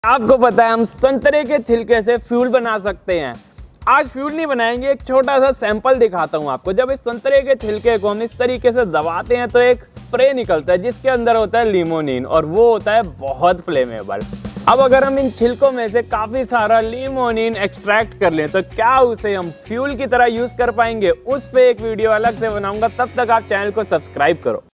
आपको पता है हम संतरे के छिलके से फ्यूल बना सकते हैं। आज फ्यूल नहीं बनाएंगे, एक छोटा सा सैंपल दिखाता हूँ आपको। जब इस संतरे के छिलके को हम इस तरीके से दबाते हैं तो एक स्प्रे निकलता है जिसके अंदर होता है लिमोनिन और वो होता है बहुत फ्लेमेबल। अब अगर हम इन छिलकों में से काफी सारा लिमोनिन एक्सट्रैक्ट कर लें तो क्या उसे हम फ्यूल की तरह यूज कर पाएंगे? उस पे एक वीडियो अलग से बनाऊंगा, तब तक आप चैनल को सब्सक्राइब करो।